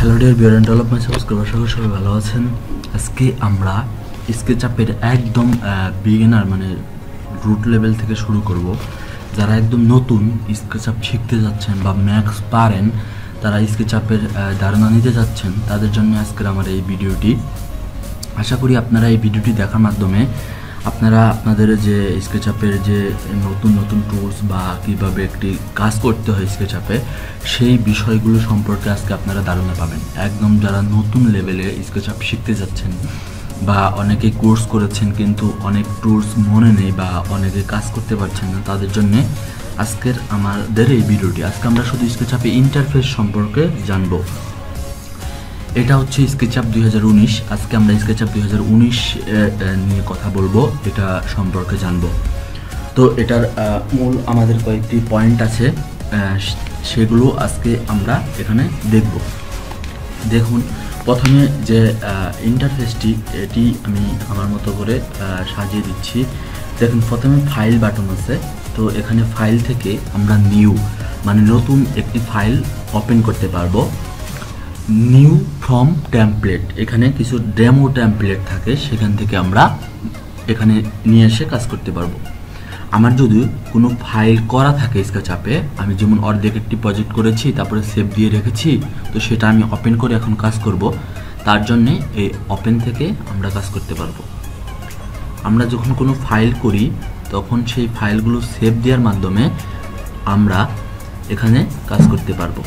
Hello dear viewer and all of my subscriber, সবাই ভালো আছেন। আজকে আমরা স্কেচআপের একদম বিগিনার মানে রুট লেভেল থেকে শুরু করব। যারা একদম নতুন স্কেচআপ শিখতে যাচ্ছেন বা ম্যাক্স পারেন, তারা স্কেচআপের ধারণা নিতে যাচ্ছেন, তাদের জন্য আজকের আমার এই ভিডিওটি। আশা করি আপনারা এই ভিডিওটি দেখার মাধ্যমে আপনারা আপনাদের যে স্কেচআপের যে নতুন নতুন টুলস বা কীভাবে একটি কাজ করতে হয় স্কেচআপে, সেই বিষয়গুলো সম্পর্কে আজকে আপনারা ধারণা পাবেন। একদম যারা নতুন লেভেলে স্কেচআপ শিখতে যাচ্ছেন বা অনেকে কোর্স করেছেন কিন্তু অনেক টুলস মনে নেই বা অনেকে কাজ করতে পারছেন না, তাদের জন্য আজকের আমাদের এই ভিডিওটি। আজকে আমরা শুধু স্কেচআপে ইন্টারফেস সম্পর্কে জানবো। এটা হচ্ছে স্কেচআপ 2019। আজকে আমরা স্কেচআপ 2019 নিয়ে কথা বলবো, এটা সম্পর্কে জানবো। তো এটার মূল আমাদের কয়েকটি পয়েন্ট আছে, সেগুলো আজকে আমরা এখানে দেখব। দেখুন, প্রথমে যে ইন্টারফেসটি, এটি আমি আমার মতো করে সাজিয়ে দিচ্ছি। দেখুন, প্রথমে ফাইল বাটন আছে। তো এখানে ফাইল থেকে আমরা নিউ মানে নতুন একটি ফাইল ওপেন করতে পারবো। নিউ ফ্রম টেমপ্লেট, এখানে কিছু ডেমো টেমপ্লেট থাকে, সেখান থেকে আমরা এখানে নিয়ে এসে কাজ করতে পারবো। আমার যদি কোনো ফাইল করা থাকে স্কেচআপে, আমি যেমন অর্ধেক একটি প্রজেক্ট করেছি, তারপরে সেভ দিয়ে রেখেছি, তো সেটা আমি ওপেন করে এখন কাজ করব। তার জন্যে এই ওপেন থেকে আমরা কাজ করতে পারবো। আমরা যখন কোনো ফাইল করি তখন সেই ফাইলগুলো সেভ দেওয়ার মাধ্যমে আমরা এখানে কাজ করতে পারবো।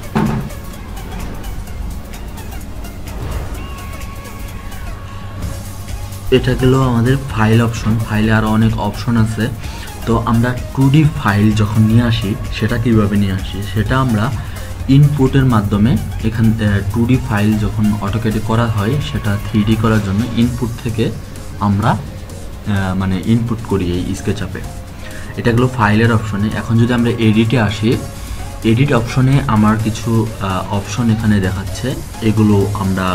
এটা গেল আমাদের ফাইল অপশন। ফাইলে আরও অনেক অপশন আছে। তো আমরা 2D ফাইল যখন নিয়ে আসি, সেটা কীভাবে নিয়ে আসি, সেটা আমরা ইনপুটের মাধ্যমে এখান 2D ফাইল যখন অটোক্যাডে করা হয়, সেটা 3D করার জন্য ইনপুট থেকে আমরা মানে ইনপুট করি এই স্কেচআপে। এটা গেলো ফাইলের অপশনে। এখন যদি আমরা এডিটে আসি, এডিট অপশনে আমার কিছু অপশন এখানে দেখাচ্ছে, এগুলো আমরা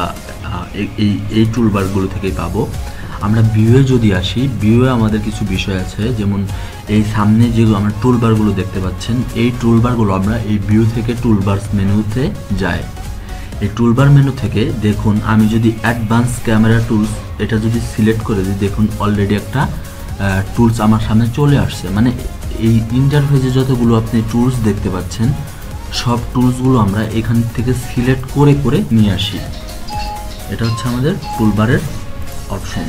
এই টুলবারগুলো থেকেই পাবো। আমরা ভিউয়ে যদি আসি, ভিউয়ে আমাদের কিছু বিষয় আছে, যেমন এই সামনে যেগুলো আমরা টুলবারগুলো দেখতে পাচ্ছেন, এই টুলবারগুলো আমরা এই ভিউ থেকে টুলবারস মেনুতে যাই। এই টুলবার মেনু থেকে দেখুন, আমি যদি অ্যাডভান্স ক্যামেরা টুলস এটা যদি সিলেক্ট করে দিই, দেখুন অলরেডি একটা টুলস আমার সামনে চলে আসছে। মানে এই ইন্টারফেসে যতগুলো আপনি টুলস দেখতে পাচ্ছেন, সব টুলসগুলো আমরা এখান থেকে সিলেক্ট করে করে নিয়ে আসি। এটা হচ্ছে আমাদের টুলবারের অপশন।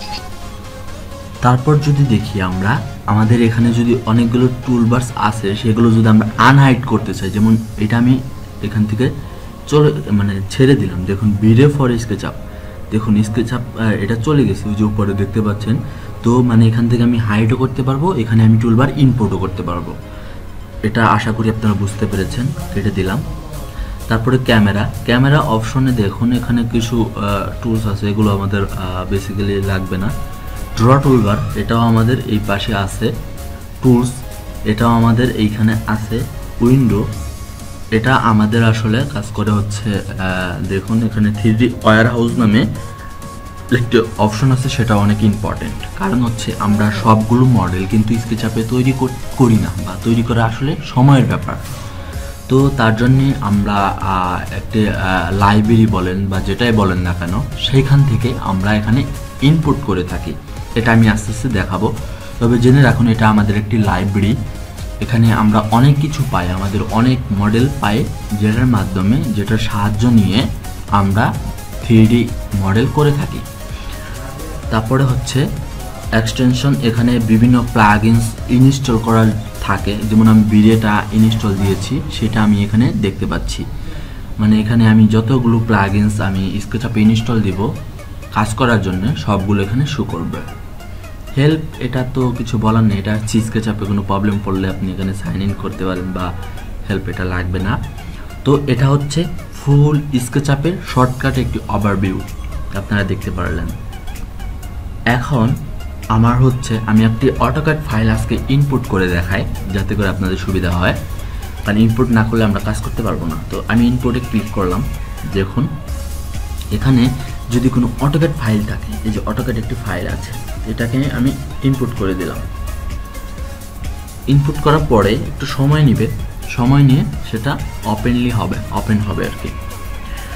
তারপর যদি দেখি আমরা আমাদের এখানে যদি অনেকগুলো টুলবারস আছে, সেগুলো যদি আমরা আনহাইড করতে চাই, যেমন এটা আমি এখান থেকে ছেড়ে দিলাম। দেখুন, বিরে ফর স্কেচআপ, দেখুন স্কেচআপ এটা চলে গেছে, ওই যে উপরে দেখতে পাচ্ছেন। তো মানে এখান থেকে আমি হাইডও করতে পারবো, এখানে আমি টুলবার ইম্পোর্টও করতে পারবো। এটা আশা করি আপনারা বুঝতে পেরেছেন। কেটে দিলাম। তারপরে ক্যামেরা অপশনে দেখুন, এখানে কিছু টুলস আছে, এগুলো আমাদের বেসিক্যালি লাগবে না। ড্র টুলবার, এটাও আমাদের এই পাশে আছে। টুলস, এটাও আমাদের এইখানে আছে। উইন্ডো, এটা আমাদের আসলে কাজ করে হচ্ছে, দেখুন এখানে 3D ওয়্যার হাউস নামে একটি অপশন আছে, সেটা অনেক ইম্পর্টেন্ট। কারণ হচ্ছে আমরা সবগুলো মডেল কিন্তু স্কেচআপে তৈরি করি না, বা তৈরি করা আসলে সময়ের ব্যাপার। তো তার জন্যে আমরা একটি লাইব্রেরি বলেন বা যেটাই বলেন না কেন, সেইখান থেকে আমরা এখানে ইনপুট করে থাকি। এটা আমি আস্তে আস্তে দেখাবো। তবে জেনে রাখুন, এটা আমাদের একটি লাইব্রেরি। এখানে আমরা অনেক কিছু পাই, আমাদের অনেক মডেল পাই, যেটার সাহায্য নিয়ে আমরা 3D মডেল করে থাকি। তারপরে হচ্ছে এক্সটেনশন, এখানে বিভিন্ন প্লাগইনস ইনস্টল করার থাকে। যেমন আমি বিরেটা ইনস্টল দিয়েছি, সেটা আমি এখানে দেখতে পাচ্ছি। মানে এখানে আমি যতগুলো প্লাগইনস আমি স্কেচআপে ইনস্টল দিব কাজ করার জন্য, সবগুলো এখানে শো করবে। হেল্প, এটা তো কিছু বলার নেই, এটা স্কেচআপে কোনো প্রবলেম পড়লে আপনি এখানে সাইন ইন করতে পারেন, বা হেল্প এটা লাগবে না। তো এটা হচ্ছে ফুল স্কেচআপের শর্টকাট একটি ওভারভিউ, আপনারা দেখতে পারলেন। এখন আমার হচ্ছে, আমি একটি অটোক্যাড ফাইল আজকে ইনপুট করে দেখাই, যাতে করে আপনাদের সুবিধা হয়, কারণ ইনপুট না করলে আমরা কাজ করতে পারবো না। তো আমি ইনপুটে ক্লিক করলাম। দেখুন, এখানে যদি কোনো অটোক্যাড ফাইল থাকে, এই যে অটোক্যাড একটি ফাইল আছে, এটাকে আমি ইনপুট করে দিলাম। ইনপুট করার পরে একটু সময় নিবে, সময় নিয়ে সেটা ওপেন হবে আর কি।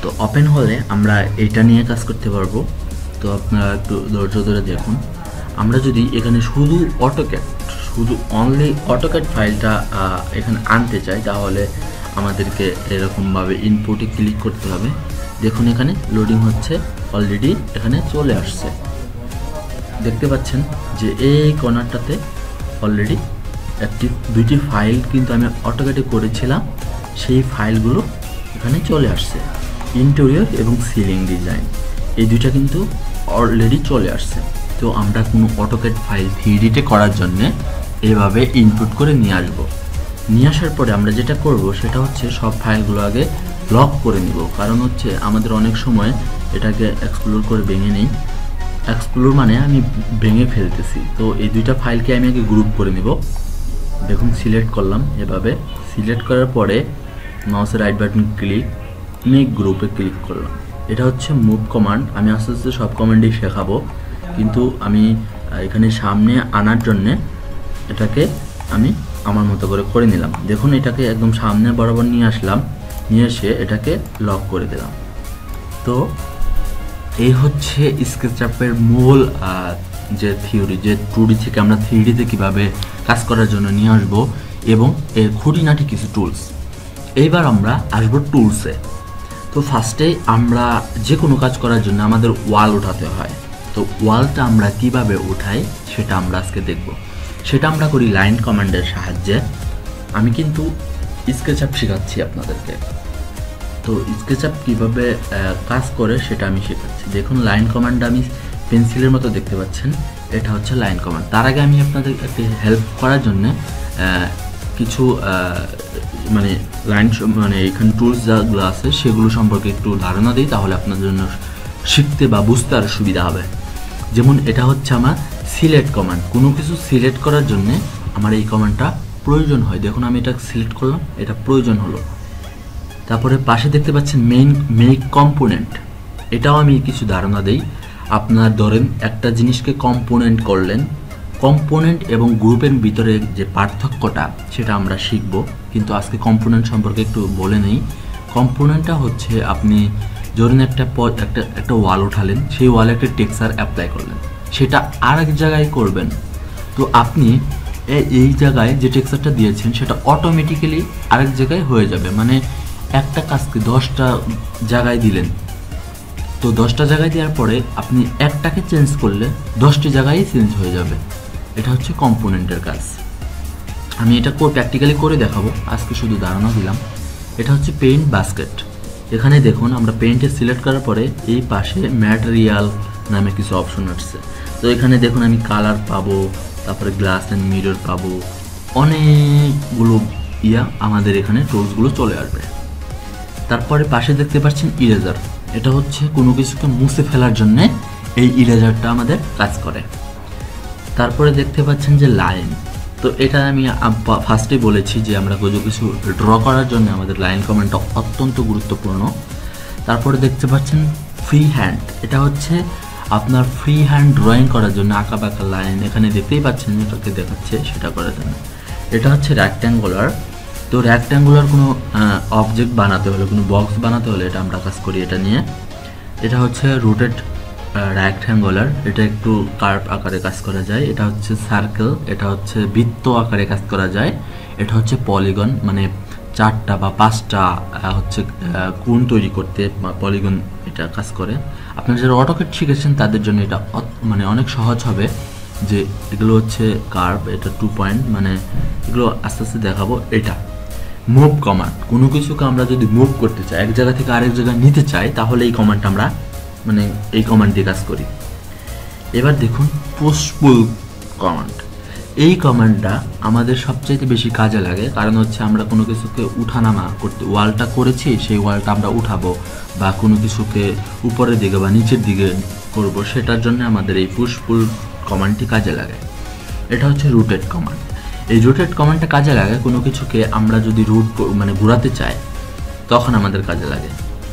তো ওপেন হলে আমরা এটা নিয়ে কাজ করতে পারবো। তো আপনারা একটু ধৈর্য ধরে দেখুন। আমরা যদি এখানে শুধু অনলি অটোক্যাড ফাইলটা এখানে আনতে চাই, তাহলে আমাদেরকে এরকমভাবে ইনপুটে ক্লিক করতে হবে। দেখুন এখানে লোডিং হচ্ছে, অলরেডি এখানে চলে আসছে। দেখতে পাচ্ছেন যে এই কর্নারটাতে অলরেডি দুইটি ফাইল কিন্তু আমি অটোক্যাডে করেছিলাম, সেই ফাইলগুলো এখানে চলে আসছে। ইন্টেরিয়র এবং সিলিং ডিজাইন এই দুইটা কিন্তু অলরেডি চলে আসছে। তো আমরা কোনো অটোক্যাড ফাইল 3Dতে করার জন্যে এইভাবে ইনপুট করে নিয়ে আসবো। নিয়ে আসার পরে আমরা যেটা করব সেটা হচ্ছে সব ফাইলগুলো আগে লক করে নিব। কারণ হচ্ছে আমাদের অনেক সময় এটাকে এক্সপ্লোর করে ভেঙে নেই। এক্সপ্লোর মানে আমি ভেঙে ফেলতেছি। তো এই দুইটা ফাইলকে আমি আগে গ্রুপ করে নিব। দেখুন সিলেক্ট করলাম, এভাবে সিলেক্ট করার পরে মাউসের রাইট বাটন ক্লিক, মেক গ্রুপে ক্লিক করলাম। এটা হচ্ছে মুভ কমান্ড। আমি আস্তে আস্তে সব কমান্ডই শেখাবো, কিন্তু আমি এখানে সামনে আনার জন্যে এটাকে আমি আমার মতো করে নিলাম। দেখুন এটাকে একদম সামনে বরাবর নিয়ে আসলাম, নিয়ে এসে এটাকে লক করে দিলাম। তো এই হচ্ছে স্কেচআপের মূল যে থিওরি, যে 2D থেকে আমরা 3Dতে কীভাবে কাজ করার জন্য নিয়ে আসবো এবং এর খুঁটিনাটি কিছু টুলস। এইবার আমরা আসবো টুলসে। তো ফার্স্টে আমরা যে কোনো কাজ করার জন্য আমাদের ওয়াল উঠাতে হয়। তো ওয়ালটা আমরা কিভাবে উঠাই সেটা আমরা আজকে দেখব। সেটা আমরা করি লাইন কমান্ডের সাহায্যে। আমি কিন্তু স্কেচআপ শেখাচ্ছি আপনাদেরকে। তো স্কেচআপ কীভাবে কাজ করে সেটা আমি শেখাচ্ছি। দেখুন লাইন কমান্ড আমি পেন্সিলের মতো দেখতে পাচ্ছেন, এটা হচ্ছে লাইন কমান্ড। তার আগে আমি আপনাদের একটি হেল্প করার জন্য কিছু মানে এখানে টুলস যেগুলো আছে সেগুলো সম্পর্কে একটু ধারণা দিই, তাহলে আপনাদের জন্য শিখতে বা বুঝতে আরও সুবিধা হবে। যেমন এটা হচ্ছে আমার সিলেক্ট কমান্ড। কোনো কিছু সিলেক্ট করার জন্য আমার এই কমান্ডটা প্রয়োজন হয়। দেখুন আমি এটা সিলেক্ট করলাম, এটা প্রয়োজন হলো। তারপরে পাশে দেখতে পাচ্ছেন মেক কম্পোনেন্ট, এটাও আমি কিছু ধারণা দেই। আপনার ধরেন একটা জিনিসকে কম্পোনেন্ট করলেন, কম্পোনেন্ট এবং গ্রুপের ভিতরে যে পার্থক্যটা সেটা আমরা শিখব, কিন্তু আজকে কম্পোনেন্ট সম্পর্কে একটু বলে নেই। কম্পোনেন্টটা হচ্ছে আপনি ধরুন একটা ওয়াল উঠালেন, সেই ওয়ালে একটা টেক্সচার অ্যাপ্লাই করলেন, সেটা আর এক জায়গায় করবেন। তো আপনি এই জায়গায় যে টেক্সচারটা দিয়েছেন সেটা অটোমেটিক্যালি আরেক জায়গায় হয়ে যাবে। মানে একটা কাজকে 10টা জায়গায় দিলেন, তো 10টা জায়গায় দেওয়ার পরে আপনি একটাকে চেঞ্জ করলে 10টি জায়গায় চেঞ্জ হয়ে যাবে। এটা হচ্ছে কম্পোনেন্টের কাজ। আমি এটা প্র্যাকটিক্যালি করে দেখাবো, আজকে শুধু ধারণা দিলাম। এটা হচ্ছে পেইন্ট বাস্কেট। এখানে দেখুন আমরা পেইন্টে সিলেক্ট করার পরে এই পাশে ম্যাটেরিয়াল নামে কিছু অপশন আসছে। তো এখানে দেখুন আমি কালার পাবো, তারপরে গ্লাস অ্যান্ড মিরর পাবো, অনেকগুলো আমাদের এখানে টুলসগুলো চলে আসবে। তারপরে পাশে দেখতে পাচ্ছেন ইরেজার। এটা হচ্ছে কোনো কিছুকে মুছে ফেলার জন্য এই ইরেজারটা আমাদের কাজ করে। তারপরে দেখতে পাচ্ছেন যে লাইন। তো এটা আমি ফার্স্টে বলেছি যে আমরা কিছু ড্র করার জন্য আমাদের লাইন কমান্ডটা অত্যন্ত গুরুত্বপূর্ণ। তারপরে দেখতে পাচ্ছেন ফ্রি হ্যান্ড। এটা হচ্ছে আপনার ফ্রি হ্যান্ড ড্রয়িং করার জন্য আঁকা বাঁকা লাইন, এখানে দেখতেই পাচ্ছেন এটাকে দেখাচ্ছে, সেটা করার জন্য। এটা হচ্ছে রেক্ট্যাঙ্গুলার। তো রেক্ট্যাঙ্গুলার কোনো অবজেক্ট বানাতে হলে, কোনো বক্স বানাতে হলে এটা আমরা কাজ করি এটা নিয়ে। এটা হচ্ছে রুটেড রেক্ট্যাঙ্গুলার, এটা একটু কার্ভ আকারে কাজ করা যায়। এটা হচ্ছে সার্কেল, এটা হচ্ছে বৃত্ত আকারে কাজ করা যায়। এটা হচ্ছে পলিগন, মানে 4টা বা 5টা হচ্ছে কোণ তৈরি করতে পলিগন এটা কাজ করে। আপনারা যারা অটোক্যাড শিখেছেন তাদের জন্য এটা মানে অনেক সহজ হবে, যে এগুলো হচ্ছে কার্ভ, এটা 2 পয়েন্ট, মানে এগুলো আস্তে আস্তে দেখাবো। এটা মুভ কমান্ড, কোনো কিছুকে আমরা যদি মুভ করতে চাই, এক জায়গা থেকে আরেক জায়গায় নিতে চাই, তাহলে এই কমান্ডটা আমরা মানে এই কমান্ড দিয়ে কাজ করি। এবার দেখুন পুশ পুল কমান্ড। এই কমান্ডটা আমাদের সবচাইতে বেশি কাজে লাগে, কারণ হচ্ছে আমরা কোনো কিছুকে উঠানামা করতে, ওয়ালটা করেছি সেই ওয়ালটা আমরা উঠাবো বা কোনো কিছুকে উপরের দিকে বা নিচের দিকে করব, সেটার জন্য আমাদের এই পুশ পুল কমান্ডটি কাজে লাগে। এটা হচ্ছে রুটেড কমান্ড। এই রুটেড কমান্ডটা কাজে লাগে কোনো কিছুকে আমরা যদি মানে ঘোরাতে চাই তখন আমাদের কাজে লাগে।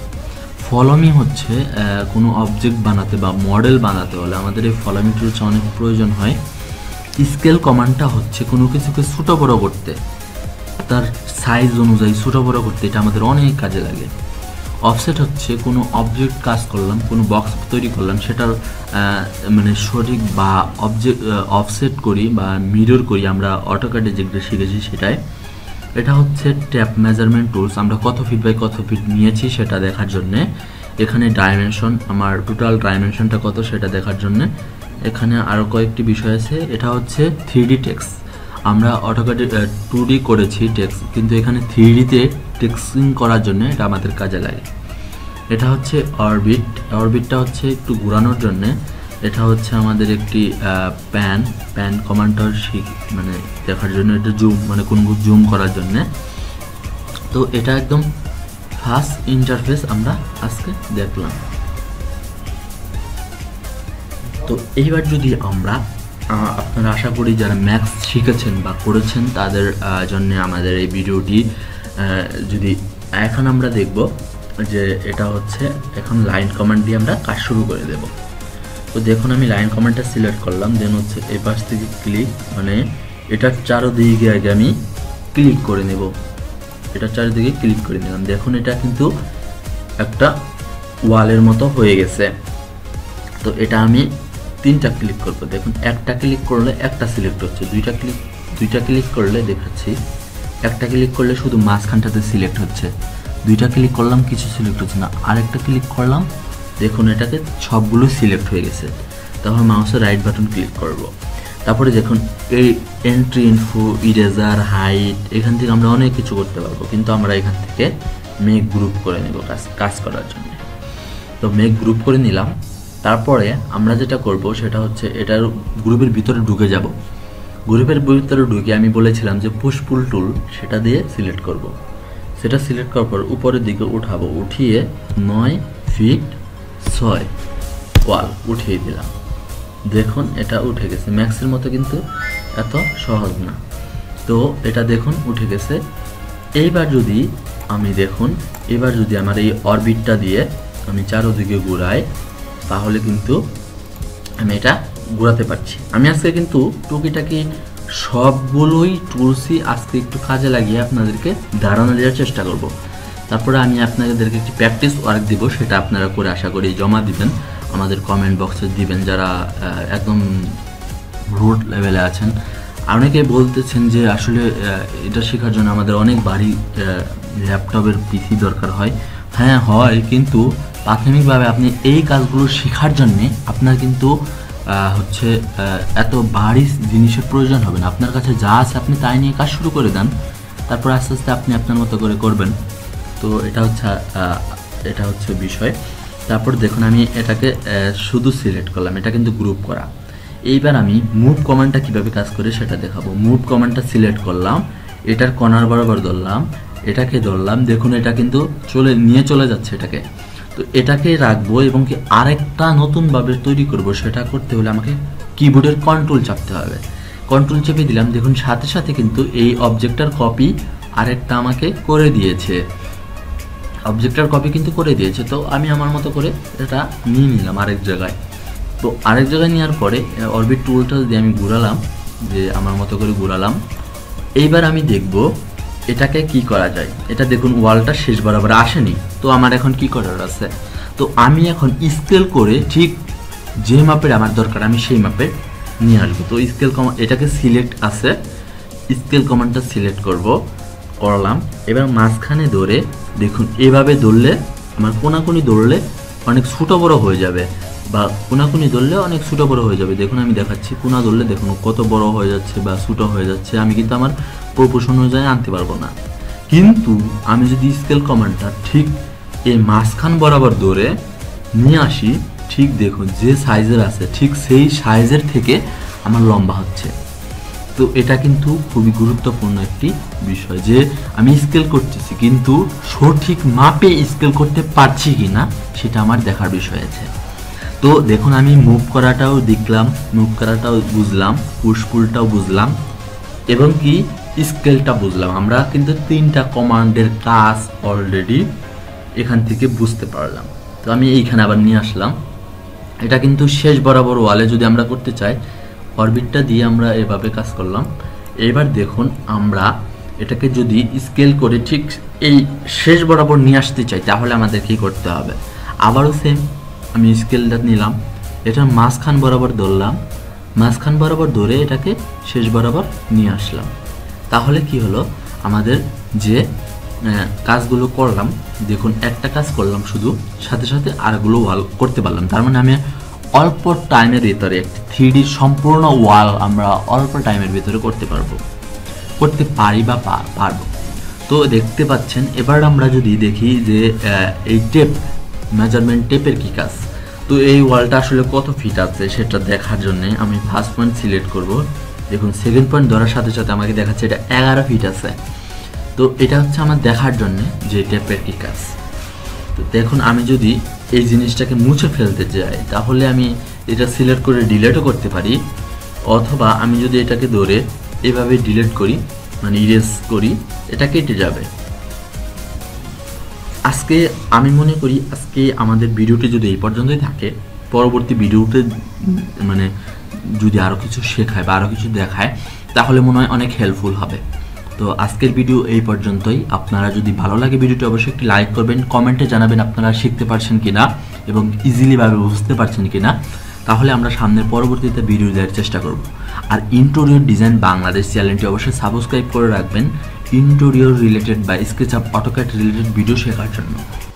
ফলোমি হচ্ছে কোনো অবজেক্ট বানাতে বা মডেল বানাতে হলে আমাদের এই ফলোমি টুলস অনেক প্রয়োজন হয়। স্কেল কমান্ডটা হচ্ছে কোনো কিছুকে ছোটো বড়ো করতে, তার সাইজ অনুযায়ী ছোটো বড়ো করতে, এটা আমাদের অনেক কাজে লাগে। অফসেট হচ্ছে কোনো অবজেক্ট কাজ করলাম, কোনো বক্স তৈরি করলাম, সেটার মানে সঠিক বা অফসেট করি বা মিরর করি আমরা অটোক্যাডে যেগুলো শিখেছি সেটাই। এটা হচ্ছে ট্যাপ মেজারমেন্ট টুলস, আমরা কত ফিট বাই কত ফিট নিয়েছি সেটা দেখার জন্যে। এখানে ডাইমেনশন, আমার টোটাল ডাইমেনশনটা কত সেটা দেখার জন্যে। এখানে আরও কয়েকটি বিষয় আছে। এটা হচ্ছে 3D টেক্স, আমরা অটোক্যাডে 2D করেছি টেক্স, কিন্তু এখানে 3Dতে টেক্সিং করার জন্য এটা আমাদের কাজে লাগে। এটা হচ্ছে অরবিট, অরবিটটা হচ্ছে একটু ঘোরানোর জন্যে। এটা হচ্ছে আমাদের একটি প্যান কমান্ডার মানে দেখার জন্য, এটা জুম মানে কোন জুম করার জন্যে। তো এটা একদম ফার্স্ট ইন্টারফেস আমরা আজকে দেখলাম। তো এইবার যদি আমরা আপনারা আশা করি যারা ম্যাথস শিখেছেন বা করেছেন তাদের জন্য আমাদের এই ভিডিওটি, যদি এখন আমরা দেখব যে এটা হচ্ছে এখন লাইন কমান্ড দিয়ে আমরা কাজ শুরু করে দেব। তো দেখুন আমি লাইন কমান্ডটা সিলেক্ট করলাম, দেন হচ্ছে এই পাশ থেকে ক্লিক, মানে এটার চারদিকে আগে আমি ক্লিক করে নেব, এটার চারিদিকে ক্লিক করে নিলাম। দেখুন এটা কিন্তু একটা ওয়ালের মতো হয়ে গেছে। তো এটা আমি 3টা ক্লিক করব, দেখুন একটা ক্লিক করলে একটা সিলেক্ট হচ্ছে, দুইটা ক্লিক করলে দেখাচ্ছি, একটা ক্লিক করলে শুধু মাঝখানটাতে সিলেক্ট হচ্ছে, 2টা ক্লিক করলাম কিছু সিলেক্ট হচ্ছে না, আরেকটা ক্লিক করলাম দেখুন এটাকে সবগুলো সিলেক্ট হয়ে গেছে। তারপর মাউসের রাইট বাটন ক্লিক করব, তারপরে দেখুন এই এন্ট্রি ইনফো, ইরেজার, হাইট, এখান থেকে আমরা অনেক কিছু করতে পারবো, কিন্তু আমরা এখান থেকে মেক গ্রুপ করে নেব কাজ করার জন্য। তো মেক গ্রুপ করে নিলাম। তারপরে আমরা যেটা করব সেটা হচ্ছে এটার গ্রুপের ভিতরে ঢুকে যাব। গ্রুপের ভিতরে ঢুকে আমি বলেছিলাম যে পুশ পুল টুল, সেটা দিয়ে সিলেক্ট করব। সেটা সিলেক্ট করার পর উপরের দিকে উঠাবো, উঠিয়ে 9 ফিট 6 ওয়াল উঠিয়ে দিলাম। দেখুন এটা উঠে গেছে, ম্যাক্সের মতো কিন্তু এত সহজ না। তো এটা দেখুন উঠে গেছে। এইবার যদি আমি দেখুন, এবার যদি আমার এই অরবিটটা দিয়ে আমি চারদিকে ঘুরাই, তাহলে কিন্তু আমি এটা ঘোরাতে পারছি। আমি আজকে কিন্তু টুকিটাকি সবগুলোই টুলসই আজকে একটু কাজে লাগিয়ে আপনাদেরকে ধারণা দেওয়ার চেষ্টা করব। তারপরে আমি আপনাদেরকে একটি প্র্যাকটিস ওয়ার্ক দিব, সেটা আপনারা করে আশা করি জমা দিবেন, আমাদের কমেন্ট বক্সে দিবেন যারা একদম রুট লেভেলে আছেন। অনেকে বলতেছেন যে আসলে এটা শেখার জন্য আমাদের অনেক ভারী ল্যাপটপের পিসি দরকার হয়। হ্যাঁ হয়, কিন্তু প্রাথমিকভাবে আপনি এই কাজগুলো শেখার জন্যে আপনার কিন্তু হচ্ছে এত ভারী জিনিসের প্রয়োজন হবে না। আপনার কাছে যা আছে আপনি তাই নিয়ে কাজ শুরু করে দেন, তারপর আস্তে আস্তে আপনি আপনার মতো করে করবেন। তো এটা হচ্ছে বিষয়। তারপর দেখুন আমি এটাকে শুধু সিলেক্ট করলাম, এটা কিন্তু গ্রুপ করা। এইবার আমি মুভ কমান্ডটা কিভাবে কাজ করে সেটা দেখাবো। মুভ কমান্ডটা সিলেক্ট করলাম, এটার কর্নার বরাবর ধরলাম, এটাকে ধরলাম, দেখুন এটা কিন্তু নিয়ে চলে যাচ্ছে এটাকে। তো এটাকে রাখবো এবং কি আরেকটা নতুনভাবে তৈরি করব, সেটা করতে হলে আমাকে কিবোর্ডের কন্ট্রোল চাপতে হবে। কন্ট্রোল চেপে দিলাম, দেখুন সাথে সাথে কিন্তু এই অবজেক্টটার কপি আরেকটা আমাকে করে দিয়েছে, অবজেক্টটার কপি কিন্তু করে দিয়েছে। তো আমি আমার মতো করে এটা নিয়ে নিলাম আরেক জায়গায়। তো আরেক জায়গায় নেওয়ার পরে অরবিট টুলটা দিয়ে আমি ঘুরালাম, যে আমার মতো করে ঘুরালাম। এইবার আমি দেখব এটাকে কি করা যায়। এটা দেখুন ওয়ালটা শেষ বরাবর আসেনি, তো আমার এখন কি করার আছে। তো আমি এখন স্কেল করে ঠিক যে মাপের আমার দরকার আমি সেই মাপে নিয়ে আসবো। তো স্কেল কমান্ড, এটাকে সিলেক্ট আছে, স্কেল কমান্ডটা সিলেক্ট করলাম। এবার মাঝখানে ধরে দেখুন এভাবে ধরলে আমার কোনাকুনি ধরলে অনেক ছোটো বড়ো হয়ে যাবে, বা কোনাকুনি ধরলে অনেক ছোটো বড়ো হয়ে যাবে। দেখুন আমি দেখাচ্ছি, কোনা ধরলে দেখুন কত বড় হয়ে যাচ্ছে বা ছোটো হয়ে যাচ্ছে, আমি কিন্তু আমার প্রপোর্শন অনুযায়ী আনতে পারবো না। কিন্তু আমি যদি স্কেল কমান্ডটা ঠিক এই মাঝখান বরাবর ধরে নিয়ে আসি, ঠিক দেখুন যে সাইজের আছে ঠিক সেই সাইজের থেকে আমার লম্বা হচ্ছে। তো এটা কিন্তু খুবই গুরুত্বপূর্ণ একটি বিষয় যে আমি স্কেল করতেছি, কিন্তু সঠিক মাপে স্কেল করতে পারছি কিনা সেটা আমার দেখার বিষয় আছে। তো দেখুন আমি মুভ করাটাও দেখলাম, মুভ করাটাও বুঝলাম, পুশ পুলটাও বুঝলাম এবং কি স্কেলটা বুঝলাম। আমরা কিন্তু 3টা কমান্ডের কাজ অলরেডি এখান থেকে বুঝতে পারলাম। তো আমি এইখানে আবার নিয়ে আসলাম, এটা কিন্তু শেষ বরাবর ওয়ালে যদি আমরা করতে চাই, অরবিটটা দিয়ে আমরা এভাবে কাজ করলাম। এবার দেখুন আমরা এটাকে যদি স্কেল করে ঠিক এই শেষ বরাবর নিয়ে আসতে চাই তাহলে আমাদের কি করতে হবে, আবারও সেম আমি স্কেলটা নিলাম, এটার মাঝখান বরাবর ধরলাম, মাঝখান বরাবর ধরে এটাকে শেষ বরাবর নিয়ে আসলাম। তাহলে কি হলো, আমাদের যে কাজগুলো করলাম, দেখুন একটা কাজ করলাম শুধু, সাথে সাথে আরগুলো ওয়াল করতে পারলাম। তার মানে আমি অল্প টাইমের ভিতরে একটি 3D সম্পূর্ণ ওয়াল আমরা অল্প টাইমের ভিতরে করতে পারি বা পারবো। তো দেখতে পাচ্ছেন। এবার আমরা যদি দেখি যে এই টেপ, মেজারমেন্ট টেপের কি কাজ। তো এই ওয়ালটা আসলে কত ফিট আছে সেটা দেখার জন্য আমি ফার্স্ট পয়েন্ট সিলেক্ট করব। দেখুন সেকেন্ড পয়েন্ট ধরার সাথে সাথে আমাকে দেখাচ্ছে এটা 11 ফিট আছে। তো এটা হচ্ছে আমার দেখার জন্য যে টেপের কি কাজ। তো দেখুন আমি যদি এই জিনিসটাকে মুছে ফেলতে চাই তাহলে আমি এটা সিলেক্ট করে ডিলিটও করতে পারি, অথবা আমি যদি এটাকে ধরে এভাবে ডিলিট করি, মানে ইরেজ করি, এটা কেটে যাবে। আজকে আমি মনে করি আজকে আমাদের ভিডিওটি যদি এই পর্যন্তই থাকে, পরবর্তী ভিডিওতে মানে যদি আরও কিছু শেখায় বা আরও কিছু দেখায় তাহলে মনে হয় অনেক হেল্পফুল হবে। তো আজকের ভিডিও এই পর্যন্তই। আপনারা যদি ভালো লাগে ভিডিওটি অবশ্যই একটি লাইক করবেন, কমেন্টে জানাবেন আপনারা শিখতে পারছেন কিনা এবং ইজিলিভাবে বুঝতে পারছেন কিনা, তাহলে আমরা সামনের পরবর্তীতে ভিডিও দেওয়ার চেষ্টা করব। আর ইন্টেরিয়র ডিজাইন বাংলাদেশ চ্যানেলটি অবশ্যই সাবস্ক্রাইব করে রাখবেন ইন্টেরিয়র রিলেটেড বা স্কেচআপ অটোক্যাড রিলেটেড ভিডিও শেখার জন্য।